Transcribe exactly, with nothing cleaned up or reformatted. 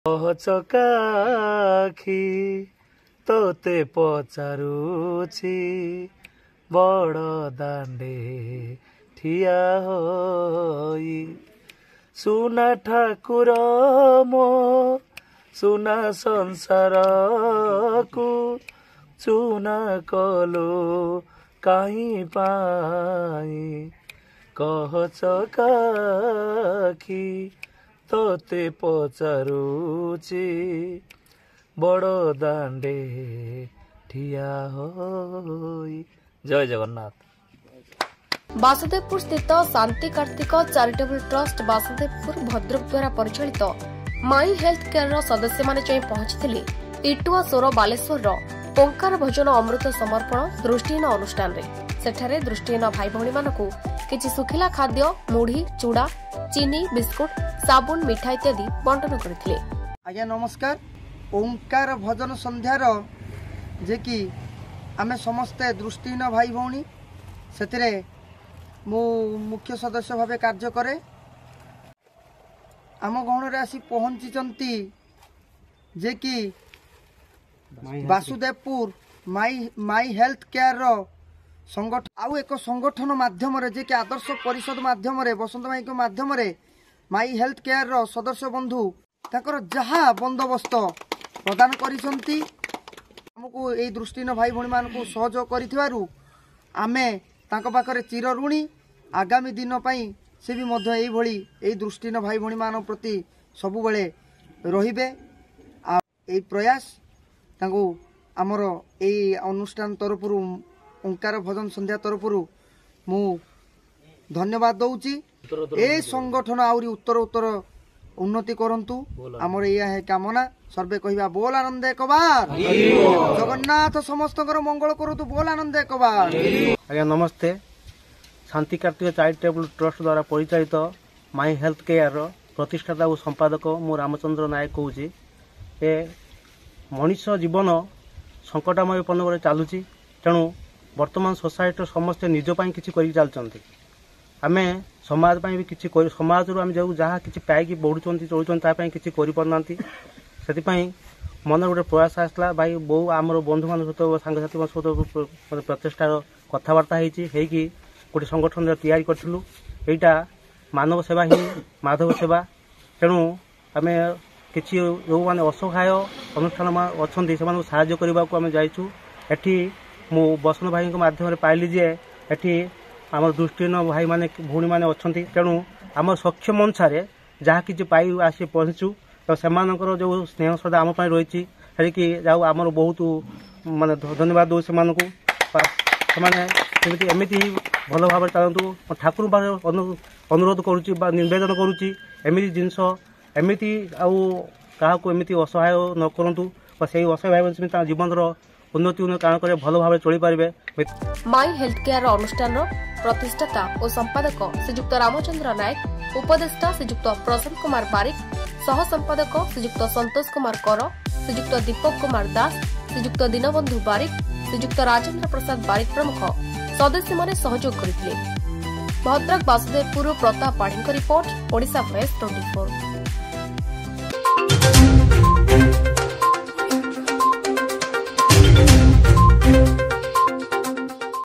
चकाखी तोते पचारुछि बड़ दांडे ठिया होई सुना ठाकुर मो सुना संसार को चुना कलो कहीं पाई कह चकाखी तोते पचारुछि बड़ दांडे ठिया होई। जय जगन्नाथ। वासुदेवपुर स्थित शांति कार्तिक चैरिटेबल ट्रस्ट वासुदेवपुर भद्रक द्वारा परिचालित माई हेल्थ केयर सदस्य माने जाई पहुंचथिले इटुआ सोर बालेश्वर ओंकार भजन अमृत समर्पण दृष्टिहीन अनुष्ठान रे सेठारे दृष्टिहीन भाई भौणी मानकु किछि सुखिला खाद्य मुढ़ी चूड़ा चीनी बिस्कुट साबुन मिठा इत्यादि बंटन करथिले। आज्ञा नमस्कार। ओंकार भजन संध्यार जे कि आमे समस्ते दृष्टिहीन भाई भौणी सेतिरे मु मुख्य सदस्य भावे कार्य करे आम गहन रे आसी पहुंची जे कि Basudevpur my my health care रो संगठन आउ एक संगठन माध्यम रे जे कि आदर्श परिषद माध्यम रे बसंत माई को माध्यम रे माई हेल्थ केयर रो सदस्य बंधु ताकर जहा बंदोबस्त प्रदान करिसंती हमकु एई दृष्टिहीन भाई भौणी मानकु सहयोग करिथिबारु आमे तांको पाखरे चिर ऋणी आगामी दिन पाई से भी मध्य एई भली एई दृष्टिहीन भाई भौणी मान प्रति सबु बेले रहिबे आ एई प्रयास तांको हमर एई अनुष्ठान तरफरु ओंकार भजन संध्या तरफरु मु धन्यवाद दउची। ए संगठन आउरी उत्तर उत्तर उन्नति करंतु हमर एया है कामना सर्वे कहिबा बोल आनंद एक बार जगन्नाथ समस्तकर मंगल करतु बोल आनंद एक बार। आज्ञा नमस्ते। शांति कार्तिक चैरिटेबल ट्रस्ट द्वारा परिचालित माई हेल्थ केयर प्रतिष्ठाता और संपादक मु रामचंद्र नायक कहूँ ए मनीष जीवन संकटामय पन्नवर चलुची तेणु वर्तमान सोसाइटी समस्ते निजपाई किसी कर चलते आमे समाज भी किसी समाज रू आम जो जहाँ किसी पाई बढ़ुं चलुं किसी करना से मन गोटे प्रयास आसला भाई बहु आम बंधु मान सहित सांगसाथी सहित प्रचेषार कथबार्ता होगी गोटे संगठन तैयारी करूँ यहाँ मानव सेवा ही माधव सेवा तेणु आम किसी जो मैंने असहाय अनुष्ठान अच्छा से साहाय्य करने को आम जाइछू एठी मु बसंत भाई माध्यम पाइली जे एठी आम दृष्टिहीन भाई माने भौणी माने अच्छी तेणु आम सक्षम अनुसार जहाँ किसी पाई आसी पहुँचू तो सेमानकर जो स्नेह श्रद्धा आम रही है जाऊ आम बहुत माने धन्यवाद दो से एमती ही भल भाव चलतु ठाकुर अनुरोध करुच्ची निवेदन करुच्ची एमती जिनस एमती आउ क्या असहाय न करतु से असहाय भाई जीवन उन्नति कारण कर भल भाव चली पारे। माई हेल्थ केयर अनुष्ठान प्रतिष्ठाता और संपादक श्रीजुक्त रामचंद्र नायक उपदेष्टा श्रीजुक्त प्रशांत कुमार बारिक सह संपादक श्रीजुक्त संतोष कुमार कर श्रीजुक्त दीपक कुमार दास श्रीजुक्त दीनबंधु बारिक श्रीजुक्त राजेंद्र प्रसाद बारिक प्रमुख सदस्य माने सहयोग करथिले। भद्रक वासुदेवपुर प्रताप पाढ़ी रिपोर्ट ओडिशा भॉइस चौबीस।